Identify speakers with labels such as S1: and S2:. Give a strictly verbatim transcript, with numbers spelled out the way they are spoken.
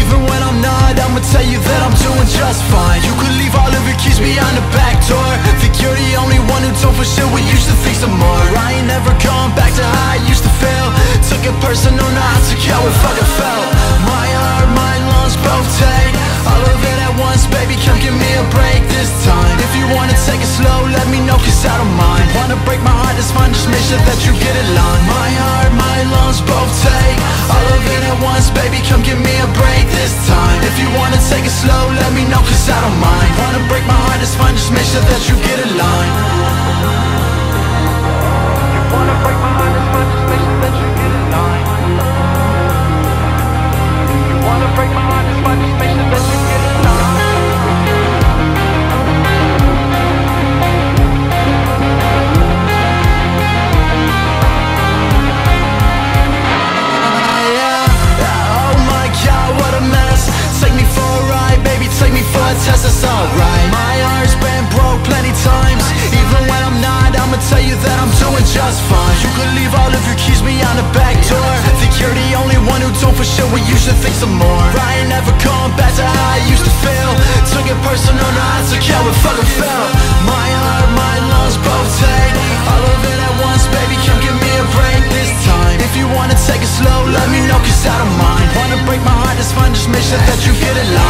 S1: Even when I'm not, I'ma tell you that I'm doing just fine. You could leave all of your keys behind the back door. Think you're the only one who told for shit, we used to think some more. I ain't never gone back to how I used to feel. Took it personal, now I took how it fucking felt. My heart, my lungs both take all of it at once, baby, come give me a break this time. If you wanna take it slow, let me know, cause I don't mind. Wanna break my heart, it's fine, just make sure that you get it line. My heart, my lungs both take all of it at once, baby, come give me a break this time. If you wanna take it slow, let me know, cause I don't mind. Wanna break my heart, it's fine, just make sure that you get it line. You wanna break my heart, it's fine, just make sure that you get it line. You wanna break my heart, it's fine, just make sure that you get it line. Take me for a ride, baby, take me for a test, that's alright. My heart's been broke plenty times. Even when I'm not, I'ma tell you that I'm doing just fine. You could leave all of your keys behind the back door. Think you're the only one who don't for sure, we you should think some more. I ain't never going back to how I used to feel. Took it personal, now I took how it fucking felt. My heart, my lungs both take all of it at once, baby, come give me a break this time. If you wanna take it slow, let me know, cause I don't mind. Wanna break my heart, it's fine, just make sure that you get it live.